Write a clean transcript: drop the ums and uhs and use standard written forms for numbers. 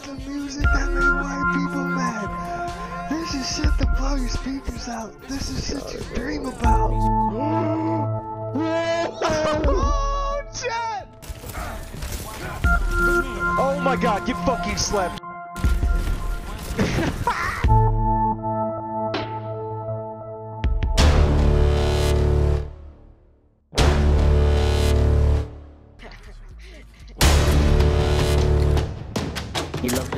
some music that made white people mad. This is shit to blow your speakers out. This is shit you dream about. Oh, chat! Oh my god, get fucking slapped. You love